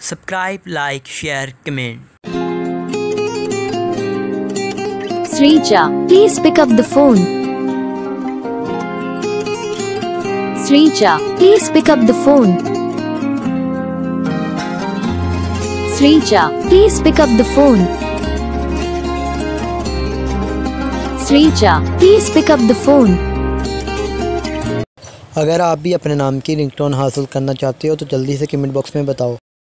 Subscribe, like, share, comment. Srija, please pick up the phone. Srija, please pick up the phone. Srija, please pick up the phone. Srija, please pick up the phone. अगर आप भी अपने नाम की ringtone हासिल करना चाहते हो तो जल्दी से कमेंट बॉक्स में बताओ।